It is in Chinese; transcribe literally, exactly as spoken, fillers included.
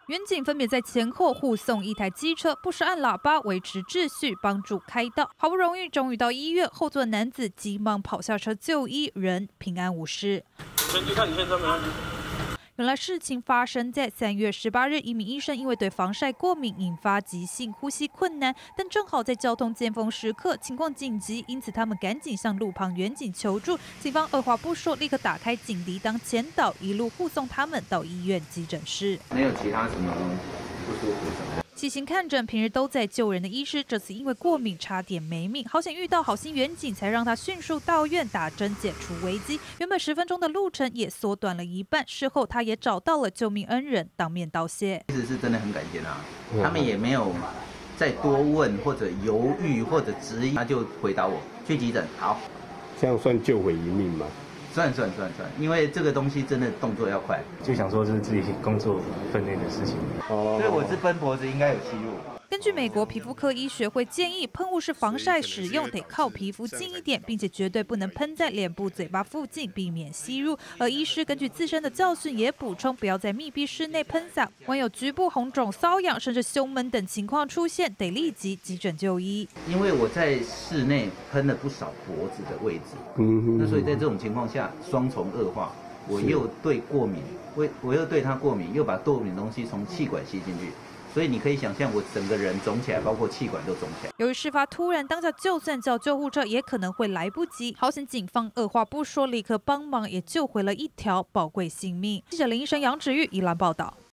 员警分别在前后护送一台机车，不时按喇叭维持秩序，帮助开道。好不容易，终于到医院，后座男子急忙跑下车就医，人平安无事。 先去看，你先上没问题。 原来事情发生在三月十八日，一名医生因为对防晒过敏引发急性呼吸困难，但正好在交通尖峰时刻，情况紧急，因此他们赶紧向路旁员警求助。警方二话不说，立刻打开警笛当前导，一路护送他们到医院急诊室。 没有其他什么不舒服什么的。 细心看诊，平日都在救人的医师，这次因为过敏差点没命，好险遇到好心员警，才让他迅速到院打针解除危机。原本十分钟的路程也缩短了一半。事后他也找到了救命恩人，当面道谢。 其实是真的很感谢他，他们也没有再多问或者犹豫或者质疑，他就回答我去急诊。好， 这样算救回一命吗？ 算算算算，因为这个东西真的动作要快， 就想说这是自己工作分内的事情。 哦，所以我是奔脖子应该有吸入。 根据美国皮肤科医学会建议，喷雾式防晒使用得靠皮肤近一点，并且绝对不能喷在脸部、嘴巴附近，避免吸入。而医师根据自身的教训也补充，不要在密闭室内喷洒。万有局部红肿、瘙痒，甚至胸闷等情况出现，得立即急诊就医。 因为我在室内喷了不少脖子的位置， 嗯， 那所以在这种情况下，双重恶化，我又对过敏，我我又对它过敏，又把过敏的东西从气管吸进去。 所以你可以想象，我整个人肿起来，包括气管都肿起来。 由于事发突然，当下就算叫救护车，也可能会来不及。好险，警方二话不说，立刻帮忙，也救回了一条宝贵性命。记者林医生杨芷玉宜兰报道。